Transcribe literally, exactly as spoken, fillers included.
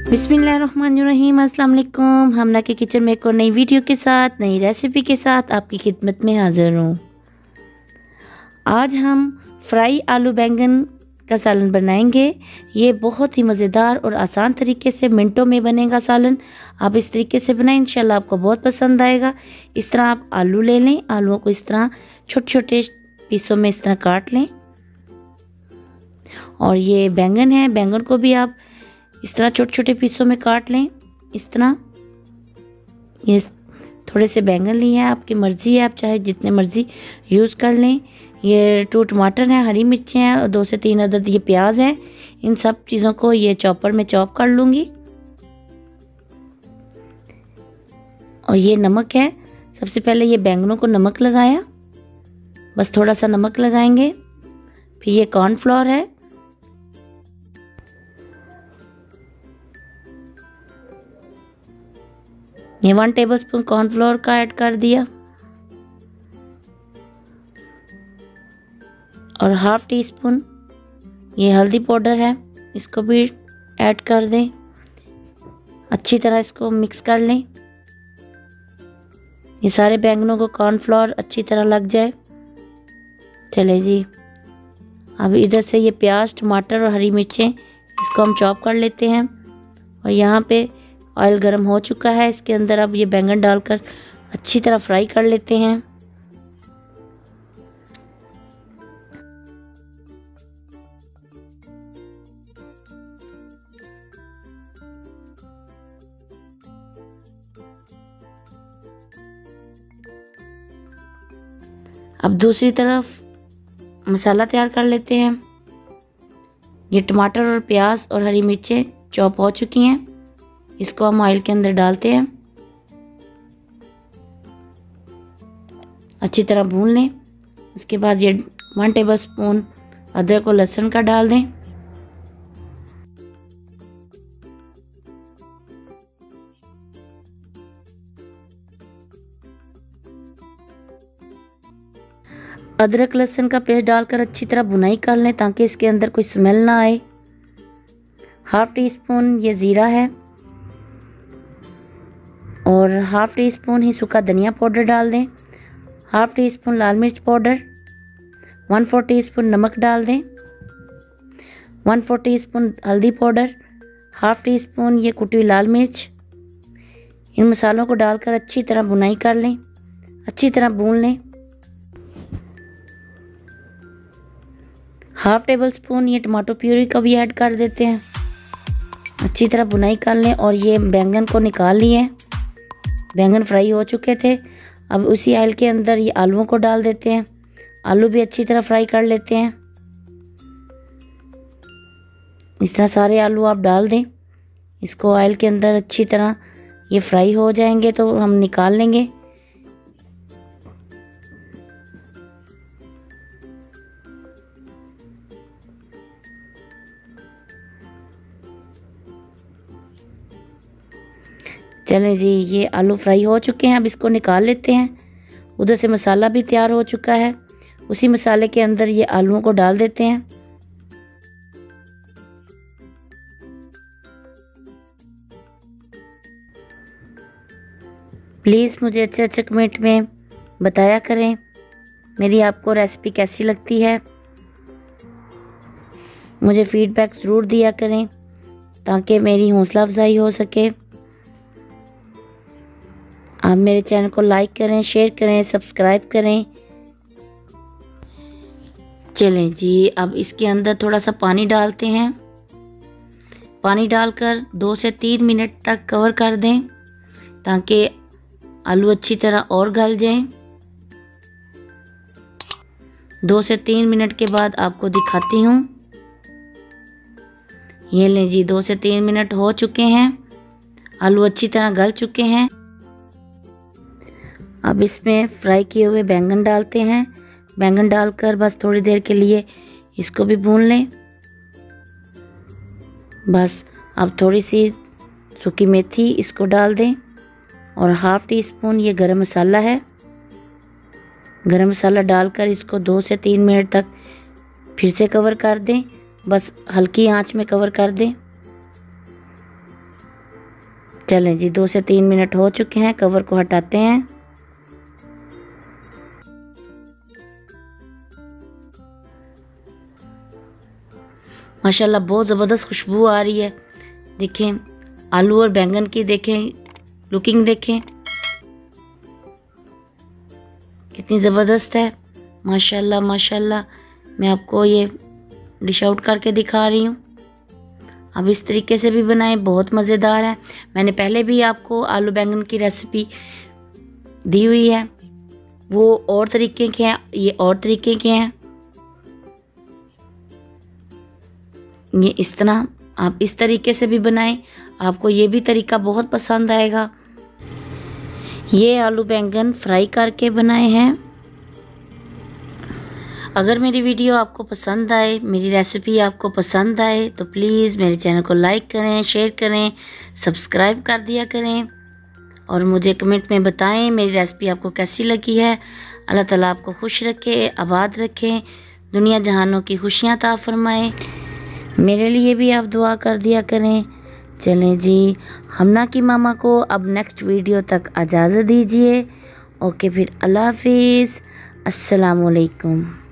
बिस्मिल्लाहिर्रहमानिर्रहीम। अस्सलाम वालेकुम। हमना के किचन में एक और नई वीडियो के साथ, नई रेसिपी के साथ आपकी खिदमत में हाज़िर हूँ। आज हम फ्राई आलू बैंगन का सालन बनाएंगे। ये बहुत ही मज़ेदार और आसान तरीके से मिनटों में बनेगा सालन। आप इस तरीके से बनाएं, इंशाल्लाह आपको बहुत पसंद आएगा। इस तरह आप आलू ले लें, आलूओं को इस तरह छोटे छोटे पीसों में इस तरह काट लें। और ये बैंगन है, बैंगन को भी आप इस तरह छोटे छोटे पीसों में काट लें। इस तरह ये थोड़े से बैंगन लिए हैं, आपकी मर्ज़ी है, आप चाहे जितने मर्ज़ी यूज़ कर लें। ये टू टमाटर हैं, हरी मिर्चें हैं और दो से तीन अदद ये प्याज है। इन सब चीज़ों को ये चॉपर में चॉप कर लूँगी। और ये नमक है। सबसे पहले ये बैंगनों को नमक लगाया, बस थोड़ा सा नमक लगाएंगे। फिर ये कॉर्नफ्लोर है, ये वन टेबलस्पून कॉर्नफ्लोर का ऐड कर दिया। और हाफ टी स्पून ये हल्दी पाउडर है, इसको भी ऐड कर दें। अच्छी तरह इसको मिक्स कर लें। ये सारे बैंगनों को कॉर्नफ्लोर अच्छी तरह लग जाए। चले जी, अब इधर से ये प्याज, टमाटर और हरी मिर्चें इसको हम चॉप कर लेते हैं। और यहाँ पे ऑयल गर्म हो चुका है, इसके अंदर अब ये बैंगन डालकर अच्छी तरह फ्राई कर लेते हैं। अब दूसरी तरफ मसाला तैयार कर लेते हैं। ये टमाटर और प्याज और हरी मिर्चें चॉप हो चुकी हैं, इसको हम ऑयल के अंदर डालते हैं। अच्छी तरह भून लें। उसके बाद ये वन टेबलस्पून अदरक और लहसुन का डाल दें। अदरक लहसुन का पेस्ट डालकर अच्छी तरह भुनाई कर लें ताकि इसके अंदर कोई स्मेल ना आए। हाफ टी स्पून ये ज़ीरा है और हाफ टी स्पून ही सूखा धनिया पाउडर डाल दें। हाफ टी स्पून लाल मिर्च powder, one four teaspoon नमक डाल दें। वन फोर टी स्पून हल्दी पाउडर, हाफ टी स्पून ये कुटी हुई लाल मिर्च। इन मसालों को डालकर अच्छी तरह भुनाई कर लें, अच्छी तरह भून लें। हाफ टेबल स्पून ये टमाटो प्यूरी का भी ऐड कर देते हैं। अच्छी तरह भुनाई कर लें। और ये बैंगन को निकाल लिए, बैंगन फ्राई हो चुके थे। अब उसी ऑयल के अंदर ये आलूओं को डाल देते हैं। आलू भी अच्छी तरह फ्राई कर लेते हैं। इस तरह सारे आलू आप डाल दें। इसको ऑयल के अंदर अच्छी तरह ये फ्राई हो जाएंगे तो हम निकाल लेंगे। चलें जी, ये आलू फ्राई हो चुके हैं, अब इसको निकाल लेते हैं। उधर से मसाला भी तैयार हो चुका है, उसी मसाले के अंदर ये आलूओं को डाल देते हैं। प्लीज़ मुझे अच्छे अच्छे कमेंट में बताया करें मेरी आपको रेसिपी कैसी लगती है। मुझे फीडबैक ज़रूर दिया करें ताकि मेरी हौसला अफजाई हो सके। आप मेरे चैनल को लाइक करें, शेयर करें, सब्सक्राइब करें। चलें जी, अब इसके अंदर थोड़ा सा पानी डालते हैं। पानी डालकर दो से तीन मिनट तक कवर कर दें ताकि आलू अच्छी तरह और गल जाएं। दो से तीन मिनट के बाद आपको दिखाती हूँ। ये लें जी, दो से तीन मिनट हो चुके हैं, आलू अच्छी तरह गल चुके हैं। अब इसमें फ्राई किए हुए बैंगन डालते हैं। बैंगन डालकर बस थोड़ी देर के लिए इसको भी भून लें। बस अब थोड़ी सी सूखी मेथी इसको डाल दें। और हाफ टी स्पून ये गरम मसाला है, गरम मसाला डालकर इसको दो से तीन मिनट तक फिर से कवर कर दें। बस हल्की आंच में कवर कर दें। चलें जी, दो से तीन मिनट हो चुके हैं, कवर को हटाते हैं। माशाल्लाह बहुत ज़बरदस्त खुशबू आ रही है। देखें आलू और बैंगन की, देखें लुकिंग देखें कितनी ज़बरदस्त है। माशाल्लाह माशाल्लाह। मैं आपको ये डिश आउट करके दिखा रही हूँ। अब इस तरीके से भी बनाएं, बहुत मज़ेदार है। मैंने पहले भी आपको आलू बैंगन की रेसिपी दी हुई है, वो और तरीके के हैं, ये और तरीके के हैं। ये इस तरह आप इस तरीके से भी बनाएं, आपको ये भी तरीका बहुत पसंद आएगा। ये आलू बैंगन फ्राई करके बनाए हैं। अगर मेरी वीडियो आपको पसंद आए, मेरी रेसिपी आपको पसंद आए तो प्लीज़ मेरे चैनल को लाइक करें, शेयर करें, सब्सक्राइब कर दिया करें और मुझे कमेंट में बताएं मेरी रेसिपी आपको कैसी लगी है। अल्लाह ताला आपको खुश रखे, आबाद रखें, दुनिया जहानों की खुशियाँ अता फरमाए। मेरे लिए भी आप दुआ कर दिया करें। चलें जी, हमना की मामा को अब नेक्स्ट वीडियो तक इजाज़त दीजिए। ओके फिर, अल्लाह हाफिज़, अस्सलाम वालेकुम।